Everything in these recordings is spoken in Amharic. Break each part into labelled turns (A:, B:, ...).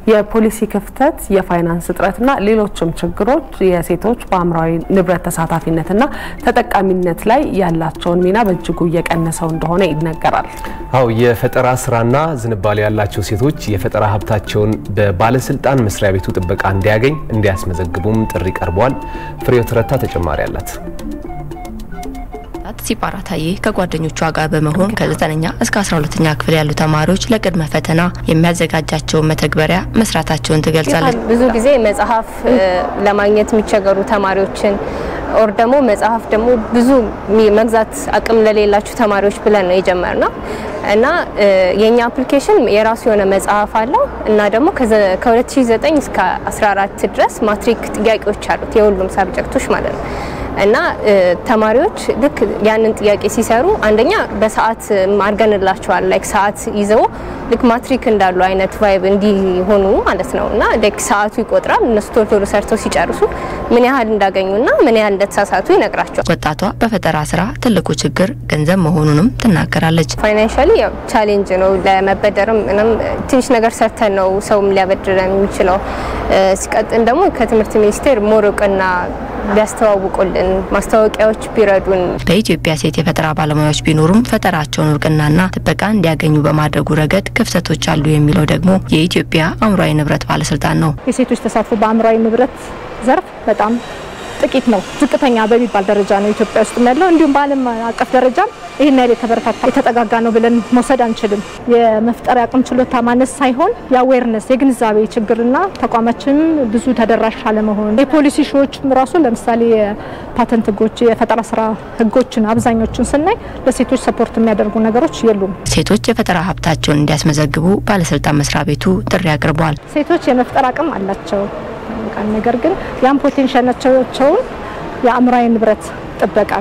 A: የፖሊሲ ክፍተት የፋይናንስ እጥረትና ሌሎችም ችግሮች የሴቶች በአምራዊ ንብረት ተሳታፊነትና ተጠቃሚነት ላይ ያላቸውን ሚና በእጅጉ እየቀነሰው እንደሆነ ይነገራል።
B: አው የፈጠራ ስራና ዝንባሌ ያላቸው ሴቶች የፈጠራ ሀብታቸውን በባለስልጣን መስሪያ ቤቱ ጥበቃ እንዲያገኝ እንዲያስመዘግቡም ጥሪ ቀርቧል። ፍሬው ተረታ ተጨማሪ አላት።
C: ሲፓራታዬ ከጓደኞቿ ጋር በመሆን ከ9ኛ እስከ 12ኛ ክፍል ያሉ ተማሪዎች ለቅድመ ፈተና የሚያዘጋጃቸው መተግበሪያ መስራታቸውን ትገልጻለች።
D: ብዙ ጊዜ መጽሐፍ ለማግኘት የሚቸገሩ ተማሪዎችን ኦር ደግሞ መጽሐፍ ደግሞ ብዙ መግዛት አቅም ለሌላችሁ ተማሪዎች ብለን ነው የጀመርነው እና የኛ አፕሊኬሽን የራሱ የሆነ መጽሐፍ አለው እና ደግሞ ከ2009 እስከ 14 ድረስ ማትሪክ ጥያቄዎች አሉት የሁሉም ሳብጀክቶች ማለት ነው እና ተማሪዎች ልክ ያንን ጥያቄ ሲሰሩ አንደኛ በሰዓት ማርገንላቸዋል ላይክ ሰዓት ይዘው ልክ ማትሪክ እንዳሉ አይነት ቫይብ እንዲሆኑ ማለት ነውና ልክ ሰዓቱ ይቆጥራል እነሱ ቶሎ ሰርተው ሲጨርሱ ምን ያህል እንዳገኙና ምን ያህል እንደተሳሳቱ ይነግራቸዋል።
C: ወጣቷ በፈጠራ ስራ ትልቁ ችግር ገንዘብ መሆኑንም ትናገራለች።
D: ፋይናንሻሊ ያው ቻሌንጅ ነው ለመበደርም ምንም ትንሽ ነገር ሰርተን ነው ሰውም ሊያበድረን የሚችለው ሲቀጥል ደግሞ ከትምህርት ሚኒስቴር ሞሮቅና ቢያስተዋውቁልን ማስተዋወቂያዎች ቢረዱን
C: በኢትዮጵያ ሴት የፈጠራ ባለሙያዎች ቢኖሩም ፈጠራቸውን እርቅናና ጥበቃ እንዲያገኙ በማድረጉ ረገድ ክፍተቶች አሉ የሚለው ደግሞ የኢትዮጵያ አምራዊ ንብረት ባለስልጣን ነው።
E: የሴቶች ተሳትፎ በአምራዊ ንብረት ዘርፍ በጣም ጥቂት ነው ዝቅተኛ በሚባል ደረጃ ነው ኢትዮጵያ ውስጥ ያለው እንዲሁም በዓለም አቀፍ ደረጃ ይሄን ያለ ተበረታታ የተጠጋጋ ነው ብለን መውሰድ አንችልም። የመፍጠር አቅም ችሎታ ማነስ ሳይሆን የአዌርነስ የግንዛቤ ችግርና ተቋማችን ብዙ ተደራሽ አለመሆን የፖሊሲ ሾዎችም ራሱ ለምሳሌ ፓተንት ህጎች የፈጠራ ስራ ህጎችን አብዛኞቹን ስናይ ለሴቶች ሰፖርት የሚያደርጉ ነገሮች የሉም።
C: ሴቶች የፈጠራ ሀብታቸውን እንዲያስመዘግቡ ባለስልጣን መስሪያ ቤቱ ጥሪ አቅርቧል።
E: ሴቶች የመፍጠር አቅም አላቸው ነገር ግን ያን ፖቴንሻላቸውን የአምራዊ ንብረት ጥበቃ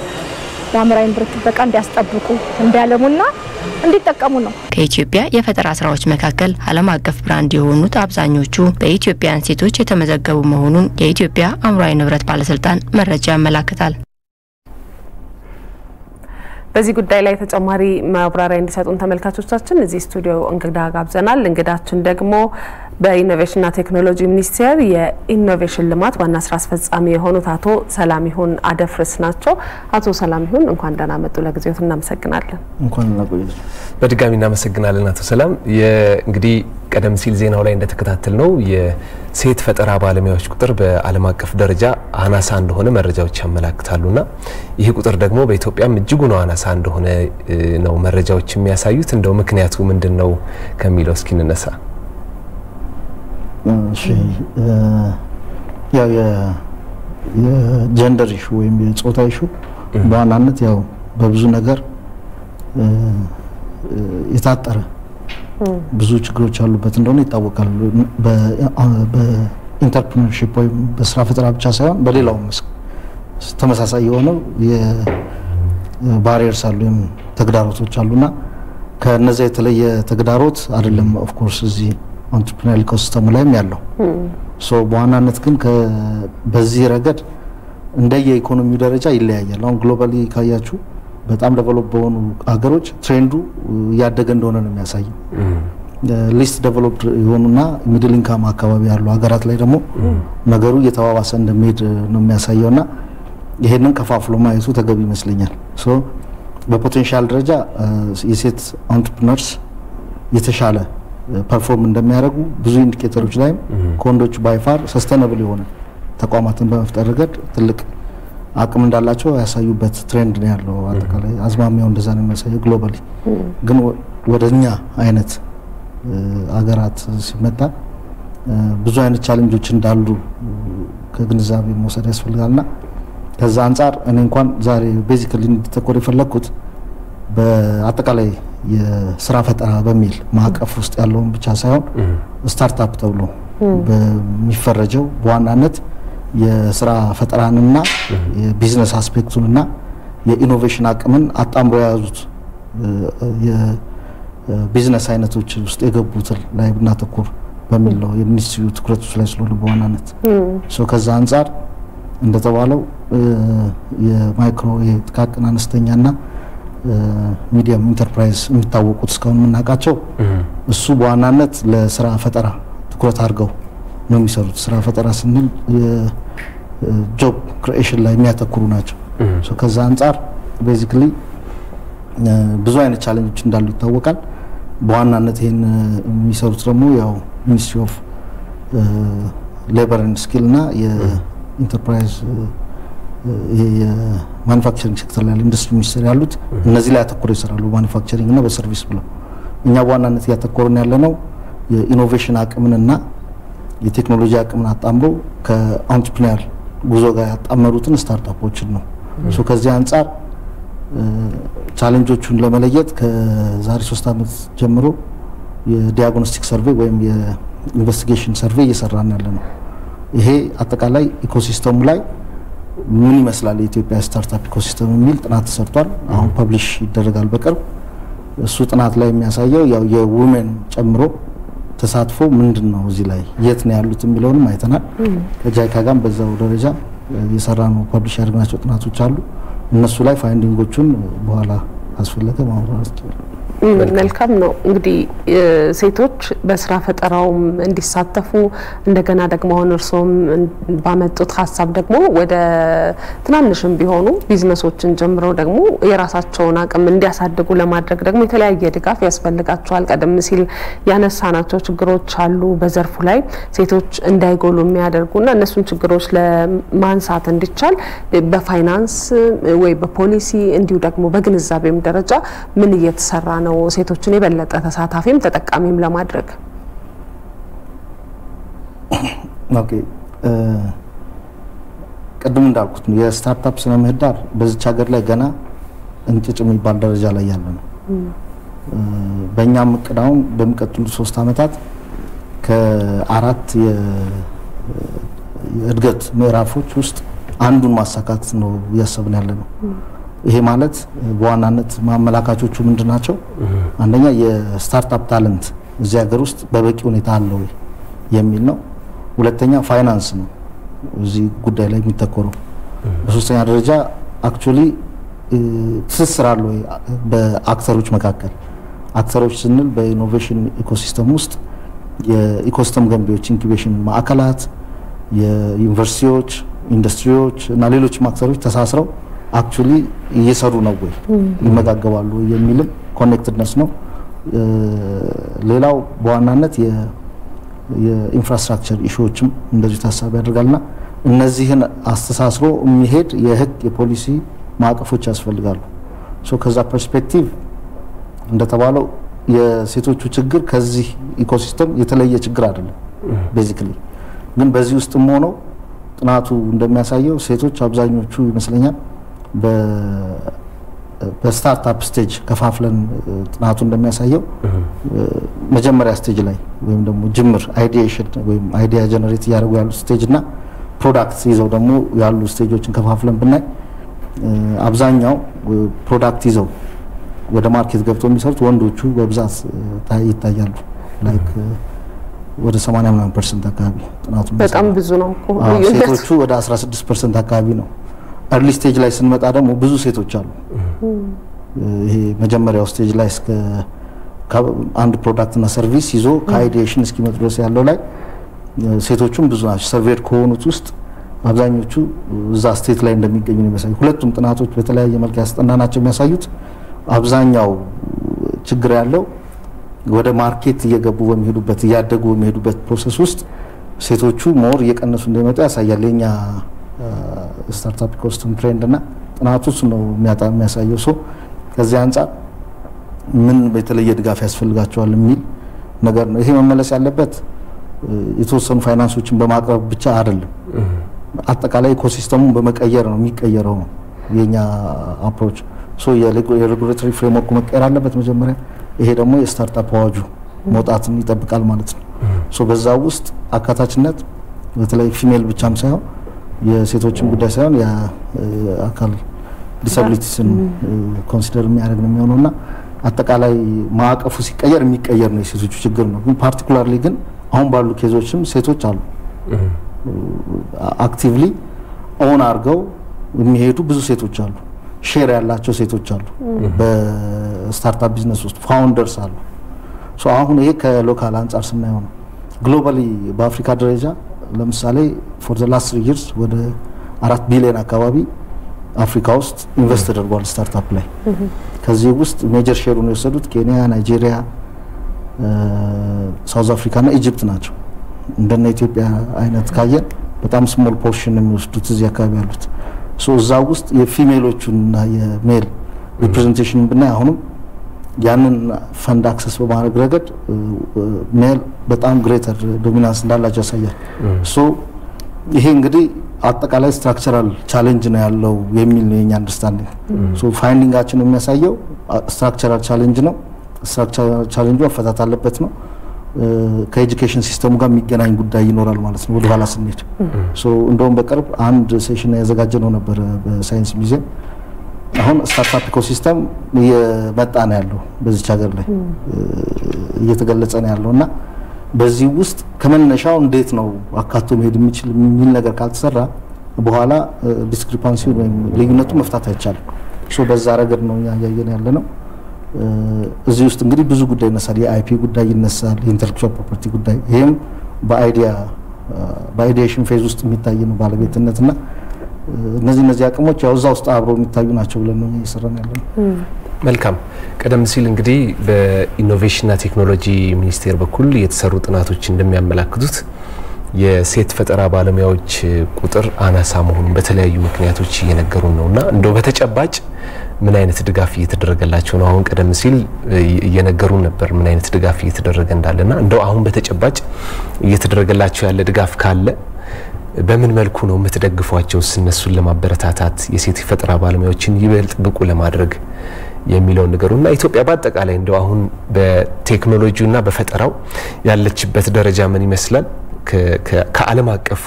E: እንዲያስጠብቁ እንዲያለሙና እንዲጠቀሙ ነው።
C: ከኢትዮጵያ የፈጠራ ስራዎች መካከል ዓለም አቀፍ ብራንድ የሆኑት አብዛኞቹ በኢትዮጵያን ሴቶች የተመዘገቡ መሆኑን የኢትዮጵያ አምራዊ ንብረት ባለስልጣን መረጃ ያመለክታል።
A: በዚህ ጉዳይ ላይ ተጨማሪ ማብራሪያ እንዲሰጡን ተመልካቾቻችን እዚህ ስቱዲዮ እንግዳ ጋብዘናል። እንግዳችን ደግሞ በኢኖቬሽንና ቴክኖሎጂ ሚኒስቴር የኢኖቬሽን ልማት ዋና ስራ አስፈጻሚ የሆኑት አቶ ሰላሚሁን አደፍርስ ናቸው። አቶ ሰላሚሁን እንኳን ደህና መጡ። ለጊዜው እናመሰግናለን።
F: እንኳን ለቆዩ
B: በድጋሚ እናመሰግናለን አቶ ሰላም። እንግዲህ ቀደም ሲል ዜናው ላይ እንደተከታተል ነው የሴት ፈጠራ ባለሙያዎች ቁጥር በዓለም አቀፍ ደረጃ አናሳ እንደሆነ መረጃዎች ያመለክታሉና ይሄ ቁጥር ደግሞ በኢትዮጵያም እጅጉ ነው አናሳ እንደሆነ ነው መረጃዎች የሚያሳዩት። እንደው ምክንያቱ ምንድነው ከሚለው እስኪ እንነሳ።
F: ያው የጀንደር ኢሹ ወይም የጾታ ኢሹ በዋናነት ያው በብዙ ነገር የታጠረ ብዙ ችግሮች አሉበት እንደሆነ ይታወቃል። በኢንተርፕረነርሺፕ ወይም በስራ ፈጠራ ብቻ ሳይሆን በሌላው መስክ ተመሳሳይ የሆነው የባሪየርስ አሉ ወይም ተግዳሮቶች አሉና ከነዚህ የተለየ ተግዳሮት አይደለም ኦፍ ኮርስ እዚህ ኢንተርፕረነር ኢኮሲስተም ላይም ያለው በዋናነት ግን በዚህ ረገድ እንደየ ኢኮኖሚው ደረጃ ይለያያል። አሁን ግሎባሊ ካያችሁ በጣም ዴቨሎፕ በሆኑ ሀገሮች ትሬንዱ ያደገ እንደሆነ ነው የሚያሳየው። ሊስት ዴቨሎፕድ የሆኑና ሚድል ኢንካም አካባቢ ያሉ ሀገራት ላይ ደግሞ ነገሩ እየተባባሰ እንደሚሄድ ነው የሚያሳየውና ይሄንን ከፋፍሎ ማየቱ ተገቢ ይመስለኛል። በፖቴንሻል ደረጃ የሴት ኢንተርፕረነርስ የተሻለ ፐርፎርም እንደሚያደርጉ ብዙ ኢንዲኬተሮች ላይ ኮንዶች ባይፋር ሰስቴናብል የሆነ ተቋማትን በመፍጠር ረገድ ትልቅ አቅም እንዳላቸው ያሳዩበት ትሬንድ ነው ያለው። አጠቃላይ አዝማሚያው እንደዛ ነው የሚያሳየው። ግሎባሊ ግን ወደኛ አይነት አገራት ሲመጣ ብዙ አይነት ቻሌንጆች እንዳሉ ከግንዛቤ መውሰድ ያስፈልጋልና ከዛ አንፃር እኔ እንኳን ዛሬ ቤዚካሊ እንድትተኮር የፈለኩት በአጠቃላይ የስራ ፈጠራ በሚል ማዕቀፍ ውስጥ ያለውን ብቻ ሳይሆን ስታርታፕ ተብሎ በሚፈረጀው በዋናነት የስራ ፈጠራንና የቢዝነስ አስፔክቱንና የኢኖቬሽን አቅምን አጣምሮ ያዙት የቢዝነስ አይነቶች ውስጥ የገቡት ላይ ብናተኩር በሚል ነው የሚኒስትሪው ትኩረቱ ላይ ስለሆነ በዋናነት ከዛ አንፃር እንደተባለው የማይክሮ የጥቃቅን አነስተኛና ሚዲየም ኢንተርፕራይዝ የሚታወቁት እስካሁን የምናውቃቸው እሱ በዋናነት ለስራ ፈጠራ ትኩረት አድርገው ነው የሚሰሩት። ስራ ፈጠራ ስንል የጆብ ክሪኤሽን ላይ የሚያተኩሩ ናቸው። ሶ ከዛ አንፃር ቤዚክሊ ብዙ አይነት ቻሌንጆች እንዳሉ ይታወቃል። በዋናነት ይሄን የሚሰሩት ደግሞ ያው ሚኒስትሪ ኦፍ ሌበር ኤንድ ስኪል እና የኢንተርፕራይዝ የማኑፋክቸሪንግ ሴክተር ላይ ኢንዱስትሪ ሚኒስቴር ያሉት እነዚህ ላይ አተኩረው ይሰራሉ፣ ማኑፋክቸሪንግ እና በሰርቪስ ብለው። እኛ በዋናነት እያተኮርን ያለነው የኢኖቬሽን አቅምንና የቴክኖሎጂ አቅምን አጣምሮ ከአንትርፕሪነር ጉዞ ጋር ያጣመሩትን ስታርታፖችን ነው። ሶ ከዚህ አንፃር ቻሌንጆቹን ለመለየት ከዛሬ 3 ዓመት ጀምሮ የዲያግኖስቲክ ሰርቬይ ወይም የኢንቨስቲጌሽን ሰርቬይ እየሰራን ያለ ነው። ይሄ አጠቃላይ ኢኮሲስተሙ ላይ ምን ይመስላል የኢትዮጵያ ስታርታፕ ኢኮሲስተም የሚል ጥናት ተሰርቷል። አሁን ፐብሊሽ ይደረጋል በቅርብ። እሱ ጥናት ላይ የሚያሳየው ያው የውሜን ጨምሮ ተሳትፎ ምንድነው እዚህ ላይ የት ነው ያሉት የሚለውንም አይተናል። ከጃይካ ጋርም በዛው ደረጃ የሰራነው ፐብሊሽ ያደረግናቸው ጥናቶች አሉ። እነሱ ላይ ፋይንዲንጎቹን በኋላ አስፈለገ ማውራት ይችላል።
A: መልካም ነው። እንግዲህ ሴቶች በስራ ፈጠራውም እንዲሳተፉ እንደገና ደግሞ አሁን እርሶም ባመጡት ሀሳብ ደግሞ ወደ ትናንሽም ቢሆኑ ቢዝነሶችን ጀምረው ደግሞ የራሳቸውን አቅም እንዲያሳድጉ ለማድረግ ደግሞ የተለያየ ድጋፍ ያስፈልጋቸዋል። ቀደም ሲል ያነሳናቸው ችግሮች አሉ በዘርፉ ላይ ሴቶች እንዳይጎሉ የሚያደርጉና እነሱን ችግሮች ለማንሳት እንዲቻል በፋይናንስ ወይ በፖሊሲ እንዲሁ ደግሞ በግንዛቤም ደረጃ ምን እየተሰራ ነው ሴቶችን የበለጠ ተሳታፊም ተጠቃሚም ለማድረግ?
F: ኦኬ ቀደም እንዳልኩት የስታርታፕ ስነ ምህዳር በዚች ሀገር ላይ ገና እንጭጭ የሚባል ደረጃ ላይ ያለ ነው። በእኛም እቅዳውን በሚቀጥሉት 3 ዓመታት ከ4 የእድገት ምዕራፎች ውስጥ አንዱን ማሳካት ነው እያሰብን ያለ ነው። ይሄ ማለት በዋናነት ማመላካቾቹ ምንድናቸው? አንደኛ የስታርታፕ ታለንት እዚህ ሀገር ውስጥ በበቂ ሁኔታ አለው የሚል ነው። ሁለተኛ ፋይናንስ ነው እዚህ ጉዳይ ላይ የሚተኮረው። በሶስተኛ ደረጃ አክቹሊ ትስስር አለው በአክተሮች መካከል። አክተሮች ስንል በኢኖቬሽን ኢኮሲስተም ውስጥ የኢኮሲስተም ገንቢዎች፣ ኢንኩቤሽን ማዕከላት፣ የዩኒቨርሲቲዎች፣ ኢንዱስትሪዎች እና ሌሎችም አክተሮች ተሳስረው አክቹሊ እየሰሩ ነው ወይ ይመጋገባሉ የሚልም ኮኔክትድነስ ነው። ሌላው በዋናነት የኢንፍራስትራክቸር ኢሹዎችም እንደዚህ ታሳቢ ያደርጋልና እነዚህን አስተሳስሮ የሚሄድ የህግ የፖሊሲ ማዕቀፎች ያስፈልጋሉ። ሶ ከዛ ፐርስፔክቲቭ እንደተባለው የሴቶቹ ችግር ከዚህ ኢኮሲስተም የተለየ ችግር አይደለም። ቤዚክሊ ግን በዚህ ውስጥም ሆኖ ጥናቱ እንደሚያሳየው ሴቶች አብዛኞቹ ይመስለኛል በስታርታፕ ስቴጅ ከፋፍለን ጥናቱ እንደሚያሳየው መጀመሪያ ስቴጅ ላይ ወይም ደግሞ ጅምር አይዲዬሽን ወይም አይዲያ ጀነሬት ያደርጉ ያሉ ስቴጅ እና ፕሮዳክት ይዘው ደግሞ ያሉ ስቴጆችን ከፋፍለን ብናይ አብዛኛው ፕሮዳክት ይዘው ወደ ማርኬት ገብተው የሚሰሩት ወንዶቹ በብዛት ይታያሉ። ላይክ ወደ 80% አካባቢ ጥናቱ
A: በጣም ብዙ ነው እኮ።
F: ሴቶቹ ወደ 16% አካባቢ ነው። early stage ላይ ስንመጣ ደግሞ ብዙ ሴቶች አሉ። ይሄ መጀመሪያው ስቴጅ ላይ እስከ አንድ ፕሮዳክት እና ሰርቪስ ይዞ ከአይዲዬሽን እስኪመጡ ድረስ ያለው ላይ ሴቶቹም ብዙ ናቸው። ሰርቬድ ከሆኑት ውስጥ አብዛኞቹ እዛ ስቴት ላይ እንደሚገኙ ነው የሚያሳዩት። ሁለቱም ጥናቶች በተለያየ መልኩ ያስጠናናቸው የሚያሳዩት አብዛኛው ችግር ያለው ወደ ማርኬት እየገቡ በሚሄዱበት እያደጉ በሚሄዱበት ፕሮሰስ ውስጥ ሴቶቹ ሞር እየቀነሱ እንደሚመጡ ያሳያል። የኛ ስታርታፕ ኢኮሲስተም ትሬንድ እና ጥናቱስ ነው የሚያሳየው። ሶ ከዚህ አንፃር ምን በተለየ ድጋፍ ያስፈልጋቸዋል የሚል ነገር ነው። ይሄ መመለስ ያለበት የተወሰኑ ፋይናንሶችን በማቅረብ ብቻ አይደለም፣ አጠቃላይ ኢኮሲስተሙን በመቀየር ነው የሚቀየረው ነው የኛ አፕሮች። ሶ የሬጉሌተሪ ፍሬምወርክ መቀየር አለበት መጀመሪያ። ይሄ ደግሞ የስታርታፕ አዋጁ መውጣትን ይጠብቃል ማለት ነው። ሶ በዛ ውስጥ አካታችነት በተለይ ፊሜል ብቻም ሳይሆን የሴቶችን ጉዳይ ሳይሆን የአካል ዲሳቢሊቲስን ኮንሲደር የሚያደርግ ነው የሚሆነውና አጠቃላይ ማዕቀፉ ሲቀየር የሚቀየር ነው የሴቶቹ ችግር ነው። ግን ፓርቲኩላርሊ ግን አሁን ባሉ ኬዞችም ሴቶች አሉ አክቲቭሊ ኦን አድርገው የሚሄዱ ብዙ ሴቶች አሉ። ሼር ያላቸው ሴቶች አሉ በስታርታፕ ቢዝነስ ውስጥ ፋውንደርስ አሉ። ሶ አሁን ይሄ ከሎካል አንፃር ስናየው ነው። ግሎባሊ በአፍሪካ ደረጃ ለምሳሌ ፎር ዘ ላስት 3 years ወደ 4 ቢሊዮን አካባቢ አፍሪካ ውስጥ ኢንቨስት ተደርጓል ስታርታፕ ላይ። ከዚህ ውስጥ ሜጀር ሼሩን የወሰዱት ኬንያ፣ ናይጄሪያ፣ ሳውዝ አፍሪካ እና ኢጂፕት ናቸው። እንደነ ኢትዮጵያ አይነት ካየን በጣም ስሞል ፖርሽን የሚወስዱት እዚህ አካባቢ ያሉት። እዛ ውስጥ የፊሜሎቹና የሜል ሪፕሬዘንቴሽን ብናይ አሁንም ያንን ፈንድ አክሰስ በማድረግ ረገድ ሜል በጣም ግሬተር ዶሚናንስ እንዳላቸው ያሳያል። ይሄ እንግዲህ አጠቃላይ ስትራክቸራል ቻሌንጅ ነው ያለው የሚል ነው የኛ አንደርስታንዲንግ። ፋይንዲንጋችን የሚያሳየው ስትራክቸራል ቻሌንጅ ነው። ስትራክቸራል ቻሌንጁ አፈታት አለበት ነው። ከኤጁኬሽን ሲስተሙ ጋር የሚገናኝ ጉዳይ ይኖራል ማለት ነው ወደ ኋላ ስንሄድ። እንደውም በቅርብ አንድ ሴሽን ያዘጋጀነው ነበር በሳይንስ ሙዚየም። አሁን ስታርታፕ ኢኮሲስተም እየመጣ ነው ያለው በዚህ ሀገር ላይ እየተገለጸ ነው ያለውና በዚህ ውስጥ ከመነሻው እንዴት ነው አካቶ መሄድ የሚችል የሚል ነገር ካልተሰራ በኋላ ዲስክሪፓንሲ ወይም ልዩነቱ መፍታት አይቻልም። በዛ ረገድ ነው ያያየን ያለ ነው። እዚህ ውስጥ እንግዲህ ብዙ ጉዳይ ይነሳል። የአይፒ ጉዳይ ይነሳል፣ የኢንተሌክቹዋል ፕሮፐርቲ ጉዳይ። ይሄም በአይዲዬሽን ፌዝ ውስጥ የሚታይ ነው ባለቤትነትና እነዚህ አቅሞች ያው እዛ ውስጥ አብረው የሚታዩ ናቸው ብለን ነው እየሰራን ያለነው።
B: መልካም። ቀደም ሲል እንግዲህ በኢኖቬሽንና ቴክኖሎጂ ሚኒስቴር በኩል የተሰሩ ጥናቶች እንደሚያመላክቱት የሴት ፈጠራ ባለሙያዎች ቁጥር አናሳ መሆኑን በተለያዩ ምክንያቶች እየነገሩን ነውና እንደው በተጨባጭ ምን አይነት ድጋፍ እየተደረገላቸው ነው? አሁን ቀደም ሲል እየነገሩን ነበር ምን አይነት ድጋፍ እየተደረገ እንዳለና እንደው አሁን በተጨባጭ እየተደረገላቸው ያለ ድጋፍ ካለ በምን መልኩ ነው የምትደግፏቸው? እነሱን ለማበረታታት የሴት ፈጠራ ባለሙያዎችን ይበልጥ ብቁ ለማድረግ የሚለው ነገሩና ኢትዮጵያ በአጠቃላይ እንደው አሁን በቴክኖሎጂውና በፈጠራው ያለችበት ደረጃ ምን ይመስላል? ከዓለም አቀፉ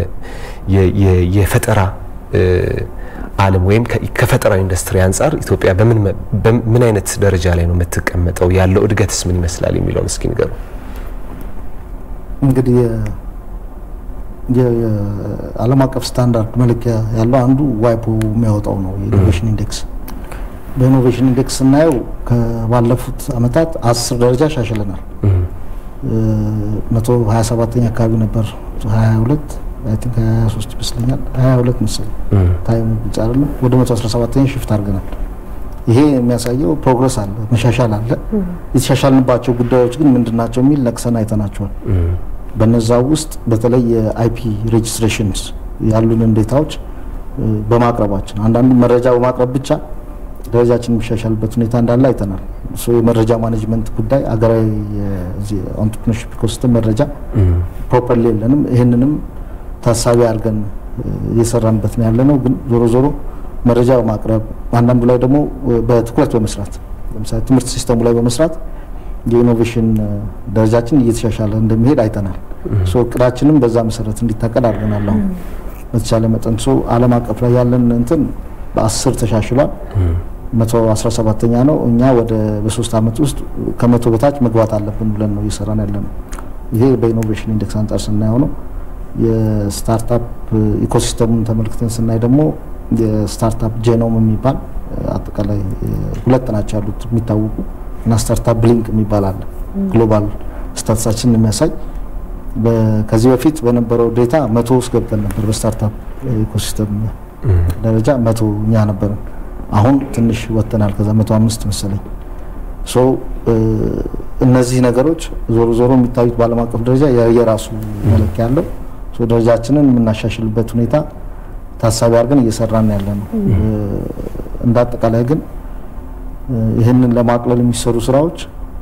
B: የፈጠራ ዓለም ወይም ከፈጠራው ኢንዱስትሪ አንፃር ኢትዮጵያ በምን አይነት ደረጃ ላይ ነው የምትቀመጠው? ያለው እድገትስ ምን ይመስላል የሚለውን እስኪ ንገሩ።
F: እንግዲህ የዓለም አቀፍ ስታንዳርድ መለኪያ ያለው አንዱ ዋይፖ የሚያወጣው ነው የኢኖቬሽን ኢንዴክስ። በኢኖቬሽን ኢንዴክስ ስናየው ከባለፉት አመታት 10 ደረጃ ሻሽለናል። 127ኛ አካባቢ ነበር 22 አይ ቲንክ 23 ይመስለኛል 22 መሰለኝ ታይም ብቻ አይደለም ወደ 117ኛ ሽፍት አድርገናል። ይሄ የሚያሳየው ፕሮግረስ አለ፣ መሻሻል አለ። የተሻሻልንባቸው ጉዳዮች ግን ምንድናቸው የሚል ነቅሰን አይተናቸዋል። በነዛ ውስጥ በተለይ የአይፒ ሬጅስትሬሽንስ ያሉን ዴታዎች በማቅረባችን አንዳንዱ መረጃ በማቅረብ ብቻ ደረጃችን የሚሻሻልበት ሁኔታ እንዳለ አይተናል። የመረጃ ማኔጅመንት ጉዳይ አገራዊ የኢንተርፕረነርሺፕ ኢኮሲስተም መረጃ ፕሮፐርሊ የለንም። ይሄንንም ታሳቢ አድርገን እየሰራንበት ነው ያለነው። ግን ዞሮ መረጃ በማቅረብ አንዳንዱ ላይ ደግሞ በትኩረት በመስራት ለምሳሌ ትምህርት ሲስተሙ ላይ በመስራት የኢኖቬሽን ደረጃችን እየተሻሻለ እንደሚሄድ አይተናል። እቅዳችንም በዛ መሰረት እንዲታቀድ አድርገናል። አሁን በተቻለ መጠን ዓለም አቀፍ ላይ ያለን እንትን በ10 ተሻሽሏል። 117ኛ ነው። እኛ ወደ በ3 አመት ውስጥ ከመቶ በታች መግባት አለብን ብለን ነው እየሰራን ያለነው። ይሄ በኢኖቬሽን ኢንዴክስ አንጻር ስናየው ነው። የስታርታፕ ኢኮሲስተሙን ተመልክተን ስናይ ደግሞ የስታርታፕ ጄኖም የሚባል አጠቃላይ ሁለት ናቸው ያሉት የሚታወቁ እና ስታርታፕ ብሊንክ የሚባል አለ። ግሎባል ስታትሳችን የሚያሳይ ከዚህ በፊት በነበረው ዴታ 100 ውስጥ ገብተን ነበር። በስታርታፕ ኢኮሲስተም ደረጃ 100ኛ ነበር። አሁን ትንሽ ወጥተናል። ከዛ 105 መሰለኝ። እነዚህ ነገሮች ዞሮ የሚታዩት በዓለም አቀፍ ደረጃ የራሱ መለኪያ ያለው ደረጃችንን የምናሻሽልበት ሁኔታ ታሳቢ አድርገን እየሰራን ያለ ነው። እንደ አጠቃላይ ግን ይሄንን ለማቅለል የሚሰሩ ስራዎች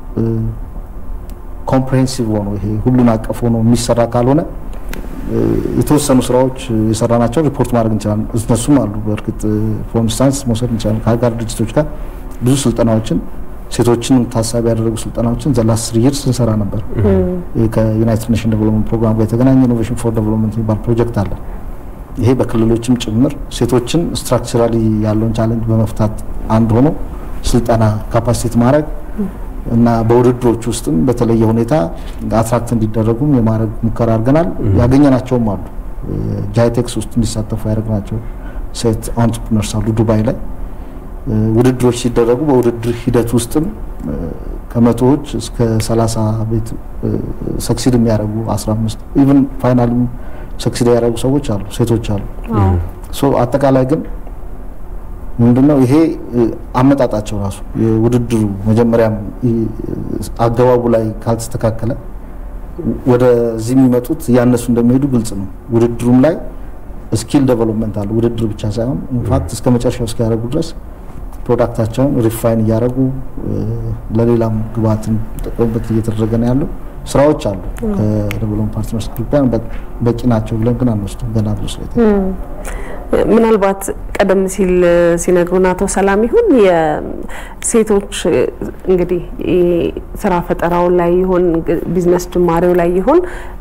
F: ኮምፕሬሄንሲቭ ሆኖ ይሄ ሁሉን አቀፍ ሆኖ የሚሰራ ካልሆነ የተወሰኑ ስራዎች የሰራናቸው ሪፖርት ማድረግ እንችላለን። እነሱም አሉ። በእርግጥ ፎር ኢንስታንስ መውሰድ እንችላለን። ከሀገር ድርጅቶች ጋር ብዙ ስልጠናዎችን ሴቶችን ታሳቢ ያደረጉ ስልጠናዎችን ዘላስ 3 years እንሰራ ነበር። ከዩናይትድ ኔሽን ዴቨሎፕመንት ፕሮግራም ጋር የተገናኘ ኢኖቬሽን ፎር ዴቨሎፕመንት የሚባል ፕሮጀክት አለ። ይሄ በክልሎችም ጭምር ሴቶችን ስትራክቸራሊ ያለውን ቻሌንጅ በመፍታት አንድ ሆኖ ስልጠና ካፓሲቲ ማድረግ እና በውድድሮች ውስጥም በተለየ ሁኔታ አትራክት እንዲደረጉም የማድረግ ሙከራ አድርገናል። ያገኘናቸውም አሉ። ጃይቴክስ ውስጥ እንዲሳተፉ ያደረግናቸው ሴት አንትርፕረነርስ አሉ ዱባይ ላይ ውድድሮች ሲደረጉ በውድድር ሂደት ውስጥም ከመቶዎች እስከ 30 ቤት ሰክሲድ የሚያደርጉ 15 ኢቭን ፋይናል ሰክሲድ ያደረጉ ሰዎች አሉ ሴቶች አሉ ሶ አጠቃላይ ግን ምንድነው ይሄ አመጣጣቸው ራሱ የውድድሩ መጀመሪያም አገባቡ ላይ ካልተስተካከለ ወደ እዚህ የሚመጡት ያነሱ እንደሚሄዱ ግልጽ ነው ውድድሩም ላይ ስኪል ዴቨሎፕመንት አለ ውድድሩ ብቻ ሳይሆን ኢንፋክት እስከ መጨረሻው እስኪያደርጉ ድረስ ፕሮዳክታቸውን ሪፋይን ያደርጉ ለሌላም ግብአትን ተጠቅመበት እየተደረገ ነው ያለው ስራዎች አሉ ከዴቨሎፕመንት ፓርትነርስ ግሩፕ ጋር በቂ ናቸው ብለን ግን አንወስድም ገና ድረስ
A: ምናልባት ቀደም ሲል ሲነግሩን አቶ ሰላም ይሁን የሴቶች እንግዲህ ስራ ፈጠራው ላይ ይሁን ቢዝነስ ጅማሬው ላይ ይሁን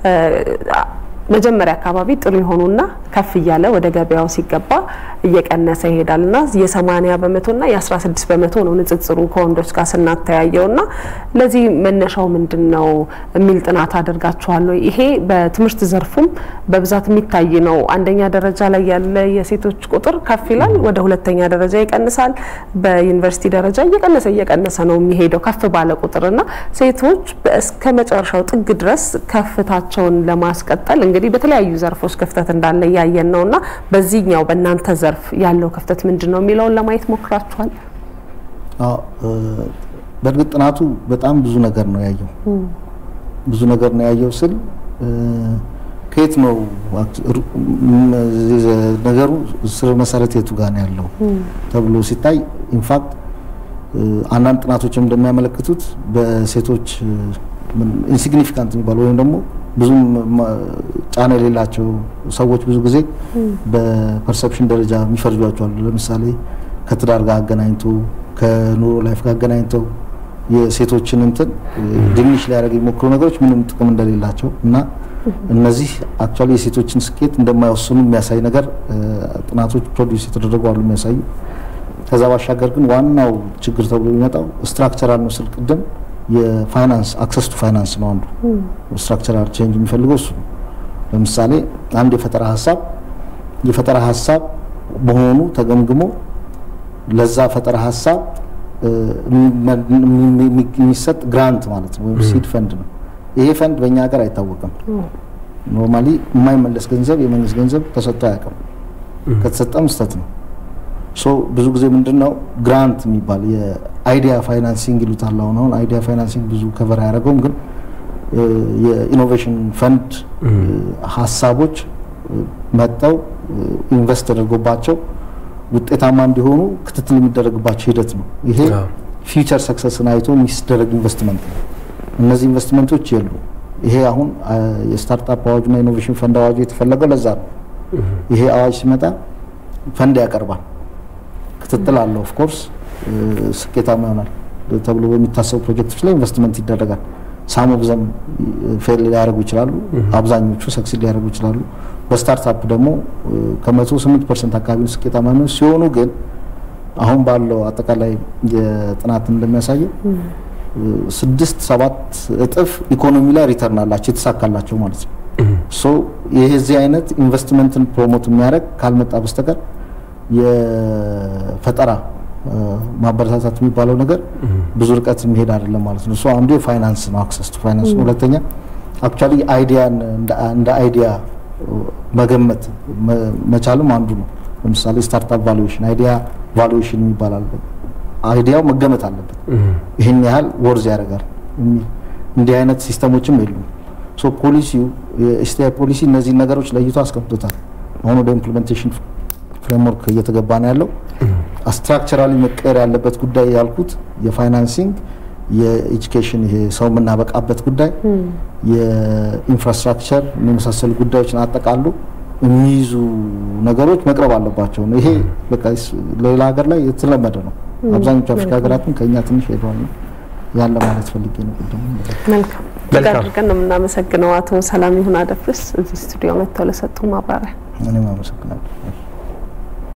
A: መጀመሪያ አካባቢ ጥሩ ይሆኑና ከፍ ይያለ ወደ ገበያው ሲገባ እየቀነሰ ይሄዳልና የ80% እና የ16% ነው ንጽጽሩ ከወንዶች ጋር ስናተያየውና ለዚህ መነሻው ምንድነው የሚል ጥናት አድርጋችኋል ወይ ይሄ በትምህርት ዘርፉም በብዛት የሚታይ ነው አንደኛ ደረጃ ላይ ያለ የሴቶች ቁጥር ከፍ ይላል ወደ ሁለተኛ ደረጃ ይቀንሳል በዩኒቨርሲቲ ደረጃ እየቀነሰ ነው የሚሄደው ከፍ ባለ ቁጥርና ሴቶች እስከ መጨረሻው ጥግ ድረስ ከፍታቸውን ለማስቀጠል እንግዲህ በተለያዩ ዘርፎች ክፍተት እንዳለ ያየን ነውና በዚህኛው በእናንተ ዘርፍ ያለው ክፍተት ምንድነው የሚለውን ለማየት ሞክራችኋል
F: በእርግጥ ጥናቱ በጣም ብዙ ነገር ነው ያየው ስል ከየት ነው ነገሩ ስለ መሰረት የቱ ጋር ነው ያለው ተብሎ ሲታይ ኢንፋክት አንዳንድ ጥናቶችም እንደሚያመለክቱት በሴቶች ኢንሲግኒፊካንት የሚባሉ ወይም ደግሞ ብዙም ጫና የሌላቸው ሰዎች ብዙ ጊዜ በፐርሰፕሽን ደረጃ የሚፈርጇቸው አሉ ለምሳሌ ከትዳር ጋር አገናኝቶ ከኑሮ ላይፍ ጋር አገናኝቶ የሴቶችን እንትን ድንሽ ላይ ያደርጉ የሚሞክሩ ነገሮች ምንም ጥቅም እንደሌላቸው እና እነዚህ አክቹአሊ የሴቶችን ስኬት እንደማይወስኑ የሚያሳይ ነገር ጥናቶች ፕሮዲዩስ የተደረጉ አሉ የሚያሳዩ ከዛ ባሻገር ግን ዋናው ችግር ተብሎ የሚመጣው ስትራክቸራል ነው ስል ቅድም የፋይናንስ አክሰስ ቱ ፋይናንስ ነው አንዱ ስትራክቸራል ቼንጅ የሚፈልገው እሱ ለምሳሌ አንድ የፈጠራ ሐሳብ በሆኑ ተገምግሞ ለዛ ፈጠራ ሐሳብ የሚሰጥ ግራንት ማለት ነው ወይም ሲድ ፈንድ ነው ይሄ ፈንድ በእኛ ሀገር አይታወቅም ኖርማሊ የማይመለስ ገንዘብ የመንግስት ገንዘብ ተሰጥቶ አያውቅም ከተሰጠም ስተት ነው ሶ ብዙ ጊዜ ምንድነው ግራንት የሚባል የአይዲያ ፋይናንሲንግ ይሉታል አሁን አይዲያ ፋይናንሲንግ ብዙ ከቨር ያደረገውም ግን የኢኖቬሽን ፈንድ ሐሳቦች መጣው ኢንቨስት ተደርጎባቸው ውጤታማ እንዲሆኑ ክትትል የሚደረግባቸው ሂደት ነው ይሄ ፊውቸር ሰክሰስን አይቶ የሚደረግ ኢንቨስትመንት ነው እነዚህ ኢንቨስትመንቶች የሉ ይሄ አሁን የስታርታፕ አዋጅና ኢኖቬሽን ፈንድ አዋጅ የተፈለገው ለዛ ነው ይሄ አዋጅ ሲመጣ ፈንድ ያቀርባል ክትትል አለው ኦፍ ኮርስ ስኬታማ ይሆናል ተብሎ በሚታሰቡ ፕሮጀክቶች ላይ ኢንቨስትመንት ይደረጋል ሳም ኦፍ ዘም ፌል ሊያደርጉ ይችላሉ አብዛኞቹ ሰክሲድ ሊያደርጉ ይችላሉ በስታርታፕ ደግሞ ከ108% አካባቢ ስኬታማ ነው ሲሆኑ ግን አሁን ባለው አጠቃላይ የጥናት እንደሚያሳየው 6-7 እጥፍ ኢኮኖሚ ላይ ሪተርን አላቸው የተሳካላቸው ማለት ነው ሶ ይሄ እዚህ አይነት ኢንቨስትመንትን ፕሮሞት የሚያደርግ ካልመጣ በስተቀር የፈጠራ ማበረታታት የሚባለው ነገር ብዙ ርቀት የሚሄድ አይደለም ማለት ነው ሶ አንዱ የፋይናንስ ነው አክሰስ ቱ ፋይናንስ ነው ሁለተኛ አክቹአሊ አይዲያን እንደ አይዲያ መገመት መቻልም አንዱ ነው ለምሳሌ ስታርታፕ ቫሉዌሽን አይዲያ ቫሉዌሽን ይባላል አይዲያው መገመት አለበት ይሄን ያህል ወርዝ ያደርጋል እንዲህ አይነት ሲስተሞችም የሉም ሶ ፖሊሲው የኤስቲአይ ፖሊሲ እነዚህ ነገሮች ለይቶ አስቀምጦታል አሁን ወደ ኢምፕሊሜንቴሽን ፍሬምወርክ እየተገባ ነው ያለው ስትራክቸራሊ መቀየር ያለበት ጉዳይ ያልኩት የፋይናንሲንግ የኤጁኬሽን ይሄ ሰው መናበቃበት ጉዳይ የኢንፍራስትራክቸር የመሳሰሉ ጉዳዮችን አጠቃሉ የሚይዙ ነገሮች መቅረብ አለባቸው ነው ይሄ በቃ ሌላ ሀገር ላይ የተለመደ ነው አብዛኞቹ አፍሪካ ሀገራትን ከኛ ትንሽ ሄዷል ያለ ማለት ፈልጌ ነው
A: መልካም አድርገን ነው የምናመሰግነው አቶ ሰላም ይሁን አደፍርስ እዚህ ስቱዲዮ መጥተው ለሰጡ ማብራሪያ
F: እኔም አመሰግናለሁ